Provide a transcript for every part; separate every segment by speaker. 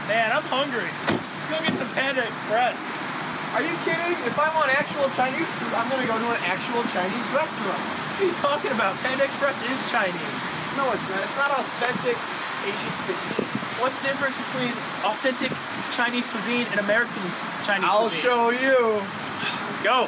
Speaker 1: Man, I'm hungry. Let's go get some Panda Express.
Speaker 2: Are you kidding? If I want actual Chinese food, I'm gonna go to an actual Chinese restaurant.
Speaker 1: What are you talking about? Panda Express is Chinese.
Speaker 2: No, it's not. It's not authentic Asian cuisine.
Speaker 1: What's the difference between authentic Chinese cuisine and American Chinese
Speaker 2: I'll
Speaker 1: cuisine?
Speaker 2: show you.
Speaker 1: Let's go.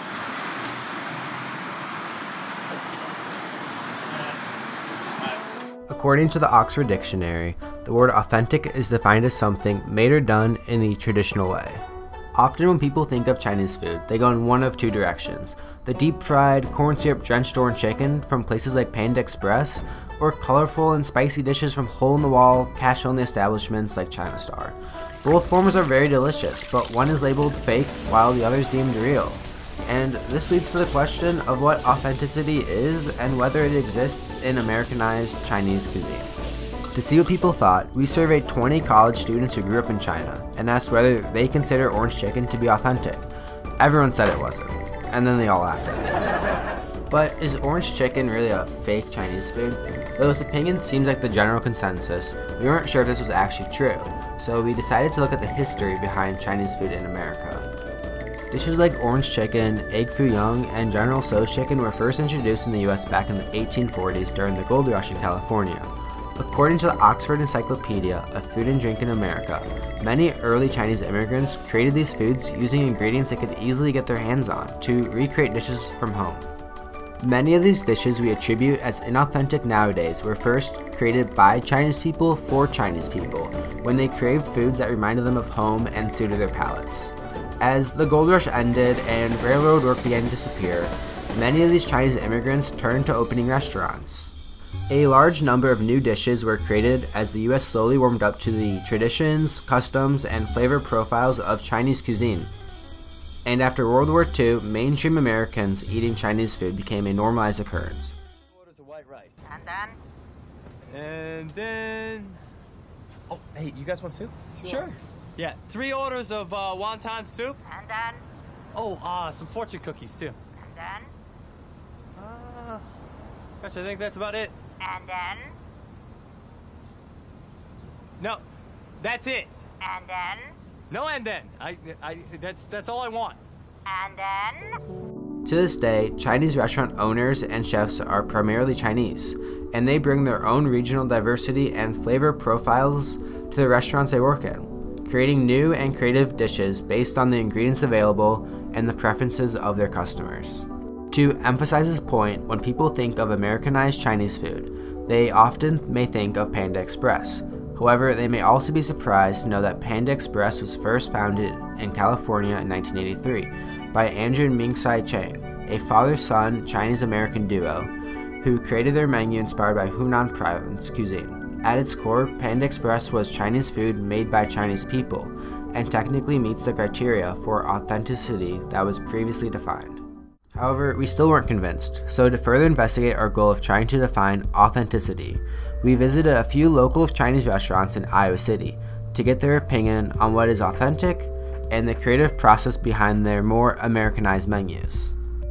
Speaker 3: According to the Oxford Dictionary, the word authentic is defined as something made or done in the traditional way. Often when people think of Chinese food, they go in one of two directions: the deep-fried, corn syrup-drenched orange chicken from places like Panda Express, or colorful and spicy dishes from hole-in-the-wall, cash-only establishments like China Star. Both forms are very delicious, but one is labeled fake while the other is deemed real. And this leads to the question of what authenticity is and whether it exists in Americanized Chinese cuisine. To see what people thought, we surveyed 20 college students who grew up in China and asked whether they consider orange chicken to be authentic. Everyone said it wasn't, and then they all laughed at it. But is orange chicken really a fake Chinese food? Though this opinion seems like the general consensus, we weren't sure if this was actually true, so we decided to look at the history behind Chinese food in America. Dishes like orange chicken, egg foo young, and General Tso's chicken were first introduced in the US back in the 1840s during the gold rush in California. According to the Oxford Encyclopedia of Food and Drink in America, many early Chinese immigrants created these foods using ingredients they could easily get their hands on to recreate dishes from home. Many of these dishes we attribute as inauthentic nowadays were first created by Chinese people for Chinese people, when they craved foods that reminded them of home and suited their palates. As the gold rush ended and railroad work began to disappear, many of these Chinese immigrants turned to opening restaurants. A large number of new dishes were created as the US slowly warmed up to the traditions, customs, and flavor profiles of Chinese cuisine. And after World War II, mainstream Americans eating Chinese food became a normalized occurrence.
Speaker 4: Orders of white rice. And then... Oh, hey, you guys want soup? Sure. Yeah, 3 orders of wonton soup.
Speaker 5: And then?
Speaker 4: Oh, some fortune cookies, too.
Speaker 5: And then?
Speaker 4: Gosh, I think that's about it.
Speaker 5: And then?
Speaker 4: No, that's it.
Speaker 5: And then?
Speaker 4: No and then. That's all I want.
Speaker 5: And then?
Speaker 3: To this day, Chinese restaurant owners and chefs are primarily Chinese, and they bring their own regional diversity and flavor profiles to the restaurants they work in, creating new and creative dishes based on the ingredients available and the preferences of their customers. To emphasize this point, when people think of Americanized Chinese food, they often may think of Panda Express. However, they may also be surprised to know that Panda Express was first founded in California in 1983 by Andrew and Ming-Tsai Chang, a father-son Chinese-American duo who created their menu inspired by Hunan province cuisine. At its core, Panda Express was Chinese food made by Chinese people, and technically meets the criteria for authenticity that was previously defined. However, we still weren't convinced, so to further investigate our goal of trying to define authenticity, we visited a few local Chinese restaurants in Iowa City to get their opinion on what is authentic and the creative process behind their more Americanized menus.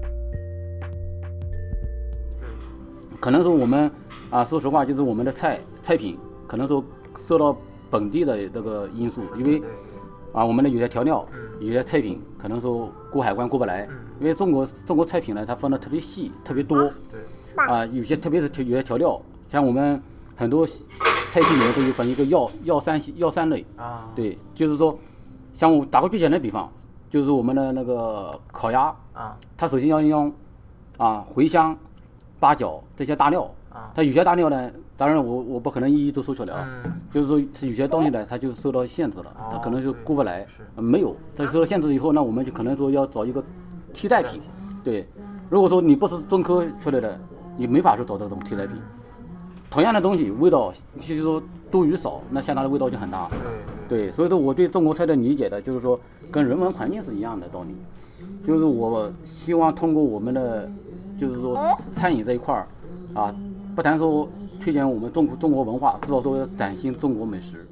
Speaker 6: 可能说我们说实话，就是我们的菜品可能说受到本地的这个因素，因为我们的有些调料、有些菜品可能说过海关过不来，因为中国菜品呢，它分的特别细、特别多，有些特别是有些调料，像我们很多菜系里面都有分一个药膳类对，就是说，像我打个最简单的比方，就是我们的那个烤鸭它首先要用茴香、八角这些大料它有些大料呢，当然我不可能一一都说出来就是说有些东西呢，它就受到限制了，它可能就过不来，没有，它受到限制以后呢，我们就可能说要找一个替代品，对，如果说你不是中科出来的，你没法去找这种替代品。同样的东西，味道就是说多与少，那相当的味道就很大。对，所以说我对中国菜的理解的，就是说跟人文环境是一样的道理。就是我希望通过我们的，就是说餐饮这一块儿，不单说推荐我们中国文化，至少说展现中国美食。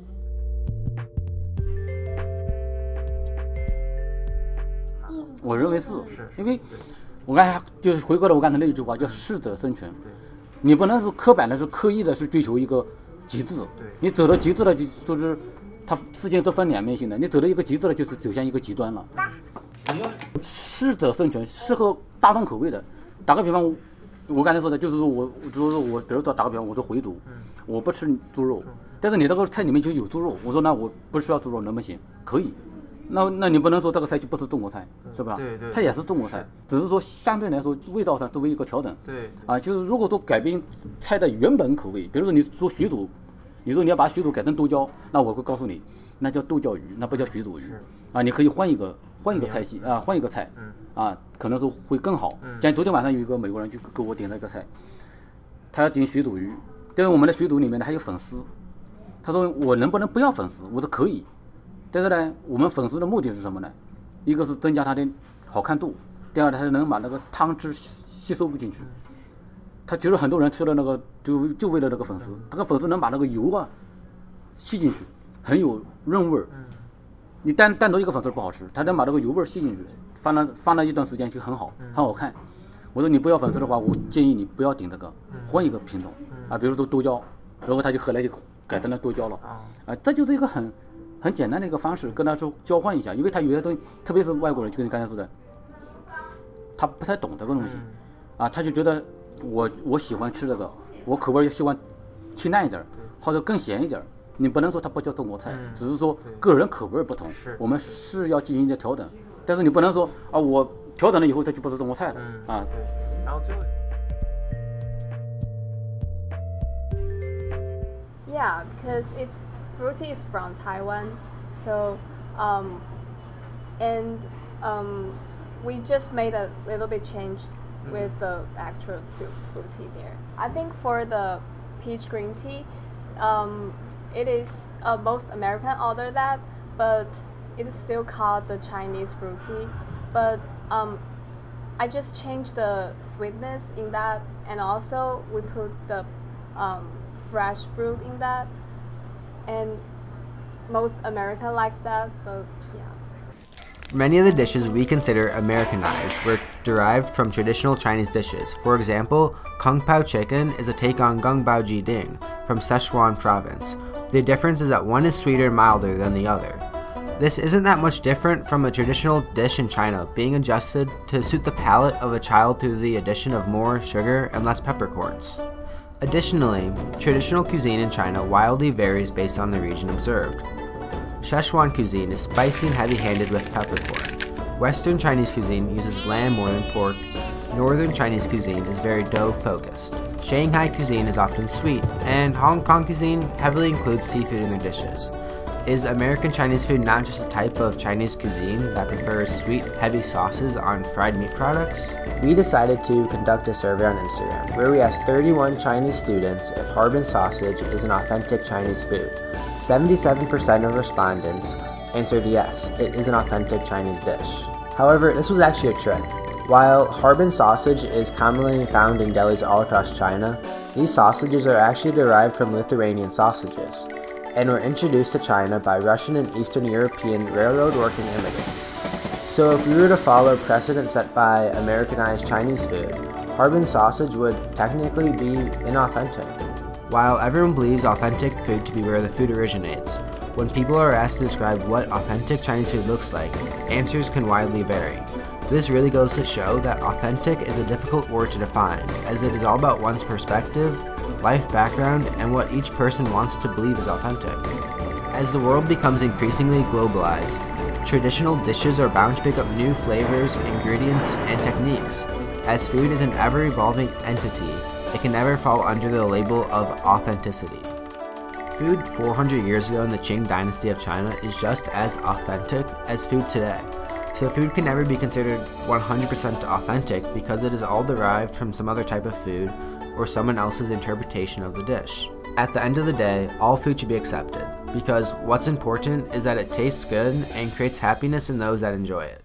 Speaker 6: 我认为是，因为我刚才就是回归了我刚才那一句话，叫适者生存。你不能是刻板的，是刻意的，是追求一个极致。你走到极致了，就是它事情都分两面性的，你走到一个极致了，就是走向一个极端了。适者生存，适合大众口味的。打个比方，我刚才说的就是说我，比如说打个比方，我说回族，我不吃猪肉，但是你这个菜里面就有猪肉，我说那我不需要猪肉能不行？可以。那你不能说这个菜就不是中国菜，是吧？
Speaker 3: 对对，
Speaker 6: 它也是中国菜，只是说相对来说味道上作为一个调整。
Speaker 3: 对
Speaker 6: 啊，就是如果说改变菜的原本口味，比如说你说水煮，你说你要把水煮改成豆椒，那我会告诉你，那叫豆椒鱼，那不叫水煮鱼。啊，你可以换一个菜系啊，换一个菜，啊，可能说会更好。像昨天晚上有一个美国人就给我点了一个菜，他要点水煮鱼，但是我们的水煮里面呢还有粉丝，他说我能不能不要粉丝？我说可以。但是呢，我们粉丝的目的是什么呢？一个是增加它的好看度，第二，它能把那个汤汁吸收进去。他其实很多人吃了那个就为了那个粉丝，那个粉丝能把那个油啊吸进去，很有润味儿。你单独一个粉丝不好吃，它能把那个油味儿吸进去，放了一段时间就很好，很好看。我说你不要粉丝的话，我建议你不要点这个，换一个品种啊，比如说豆椒，然后他就后来就改成了豆椒了啊，这就是一个很简单的一个方式，跟他说交换一下，因为他有些东西，特别是外国人，就跟你刚才说的，他不太懂这个东西，啊，他就觉得我喜欢吃这个，我口味就喜欢清淡一点，或者更咸一点。你不能说它不叫中国菜，只是说个人口味不同，我们是要进行一些调整，但是你不能说啊，我调整了以后它就不是中国菜了啊。
Speaker 3: 对，然后最后。
Speaker 7: Yeah, because fruity is from Taiwan, so we just made a little bit change with the actual fruity there. I think for the peach green tea, it is most American order that, but it is still called the Chinese fruity. But I just changed the sweetness in that, and also we put the fresh fruit in that, and most American likes that, but yeah.
Speaker 3: Many of the dishes we consider Americanized were derived from traditional Chinese dishes. For example, Kung Pao chicken is a take on Gung Bao Ji Ding from Sichuan province. The difference is that one is sweeter and milder than the other. This isn't that much different from a traditional dish in China being adjusted to suit the palate of a child through the addition of more sugar and less peppercorns. Additionally, traditional cuisine in China wildly varies based on the region observed. Sichuan cuisine is spicy and heavy-handed with peppercorn. Western Chinese cuisine uses lamb more than pork. Northern Chinese cuisine is very dough-focused. Shanghai cuisine is often sweet, and Hong Kong cuisine heavily includes seafood in their dishes. Is American Chinese food not just a type of Chinese cuisine that prefers sweet, heavy sauces on fried meat products? We decided to conduct a survey on Instagram where we asked 31 Chinese students if Harbin sausage is an authentic Chinese food. 77% of respondents answered yes, it is an authentic Chinese dish. However, this was actually a trick. While Harbin sausage is commonly found in delis all across China, these sausages are actually derived from Lithuanian sausages, and were introduced to China by Russian and Eastern European railroad working immigrants. So if we were to follow precedent set by Americanized Chinese food, Harbin sausage would technically be inauthentic. While everyone believes authentic food to be where the food originates, when people are asked to describe what authentic Chinese food looks like, answers can widely vary. This really goes to show that authentic is a difficult word to define, as it is all about one's perspective, life background, and what each person wants to believe is authentic. As the world becomes increasingly globalized, traditional dishes are bound to pick up new flavors, ingredients, and techniques. As food is an ever-evolving entity, it can never fall under the label of authenticity. Food 400 years ago in the Qing dynasty of China is just as authentic as food today. So food can never be considered 100% authentic because it is all derived from some other type of food or someone else's interpretation of the dish. At the end of the day, all food should be accepted, because what's important is that it tastes good and creates happiness in those that enjoy it.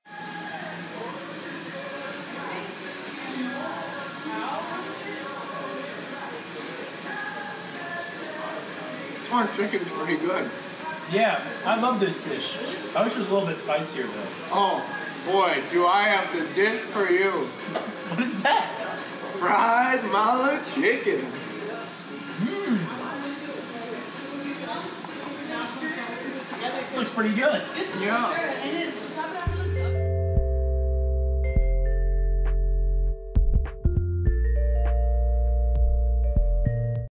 Speaker 2: Swan chicken's pretty good.
Speaker 1: Yeah, I love this dish. I wish it was a little bit spicier though.
Speaker 2: Oh, boy, do I have the dish for you.
Speaker 1: What is that?
Speaker 2: Fried mala chicken.
Speaker 1: looks pretty good.
Speaker 8: This is
Speaker 2: Yeah.
Speaker 8: for sure, and it's